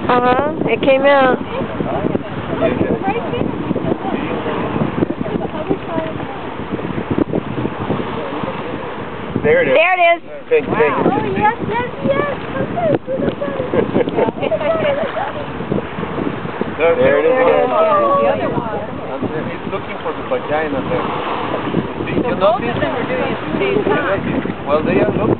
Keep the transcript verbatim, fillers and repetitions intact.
Uh-huh, it came out. There it is. There it is. Thank, Wow. thank you. Oh, yes, yes, yes. There, there it is again. Oh, the other one. He's looking for the vagina there. Do you So notice? both of them are doing it at the same time. Well, they are looking.